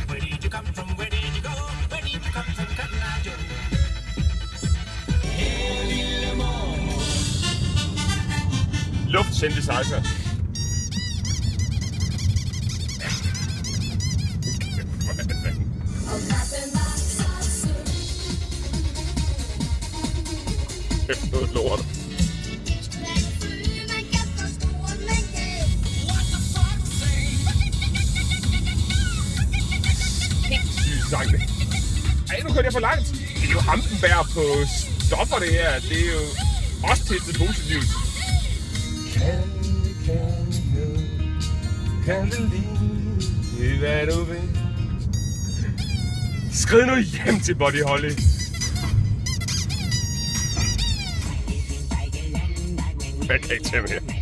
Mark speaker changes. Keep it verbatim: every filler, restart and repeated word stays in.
Speaker 1: Where did you come from? Where did you go? Where did you come from, Cotton Eye Joe? Hey, lille mormor.
Speaker 2: Luftsynthesizer. Kæft noget lort. Sygt sang det. Ej, nu kørte jeg for langt. Det er jo Hampenberg på stoffer, det her. Det er jo også testet positivt. Kan det, kan det, kan det lide, hvad du vil. Skrid nu hjem til Buddy Holly. Hvad kan jeg ikke tage med?